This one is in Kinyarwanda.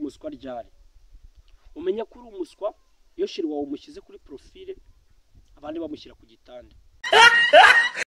umuswa ryari? Umenya ko uri umuswa iyo shiri wawe umushyize kuri profile abandi bamushyira ku gitanda.